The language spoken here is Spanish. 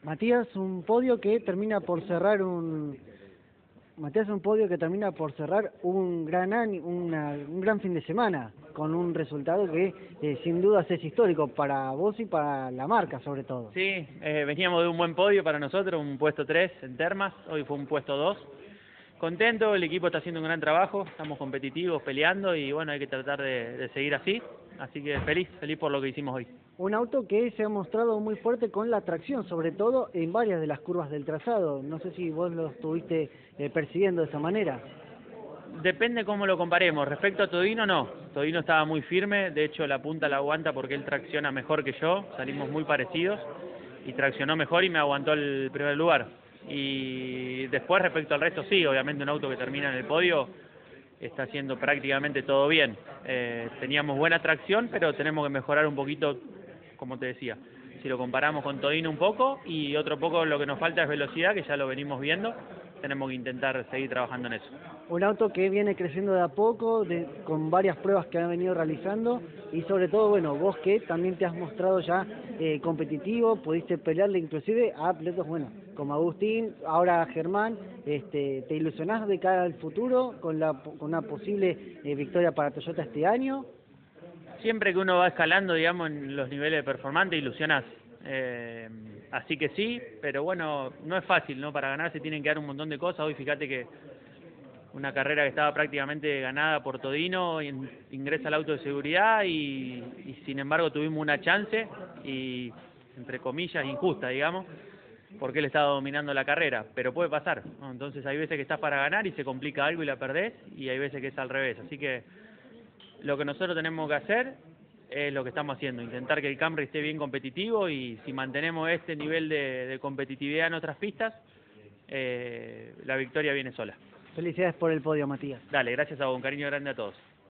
Matías, un podio que termina por cerrar un gran año, un gran fin de semana, con un resultado que sin dudas es histórico para vos y para la marca sobre todo. Sí, veníamos de un buen podio para nosotros, un puesto 3 en Termas, hoy fue un puesto 2. Contento, el equipo está haciendo un gran trabajo, estamos competitivos, peleando y bueno, hay que tratar de seguir así. Así que feliz por lo que hicimos hoy. Un auto que se ha mostrado muy fuerte con la tracción, sobre todo en varias de las curvas del trazado. No sé si vos lo estuviste persiguiendo de esa manera. Depende cómo lo comparemos. Respecto a Todino, no. Todino estaba muy firme, de hecho la punta la aguanta porque él tracciona mejor que yo, salimos muy parecidos y traccionó mejor y me aguantó el primer lugar. Y después respecto al resto, sí, obviamente un auto que termina en el podio está haciendo prácticamente todo bien. Teníamos buena tracción, pero tenemos que mejorar un poquito, como te decía. Si lo comparamos con Todino un poco y otro poco lo que nos falta es velocidad, que ya lo venimos viendo, tenemos que intentar seguir trabajando en eso. Un auto que viene creciendo de a poco, con varias pruebas que ha venido realizando y sobre todo, bueno, vos que también te has mostrado ya competitivo, pudiste pelearle inclusive a atletas, bueno, como Agustín, ahora Germán. ¿Te ilusionás de cara al futuro con una posible victoria para Toyota este año? Siempre que uno va escalando, digamos, en los niveles de performance, ilusionás. Así que sí, pero bueno, no es fácil, ¿no? Para ganar se tienen que dar un montón de cosas. Hoy fíjate que una carrera que estaba prácticamente ganada por Todino, ingresa al auto de seguridad y sin embargo tuvimos una chance, y entre comillas injusta, digamos, porque él estaba dominando la carrera, pero puede pasar, ¿no? Entonces hay veces que estás para ganar y se complica algo y la perdés, y hay veces que es al revés. Así que lo que nosotros tenemos que hacer es lo que estamos haciendo, intentar que el Camry esté bien competitivo, y si mantenemos este nivel de competitividad en otras pistas, la victoria viene sola. Felicidades por el podio, Matías. Dale, gracias a vos, un cariño grande a todos.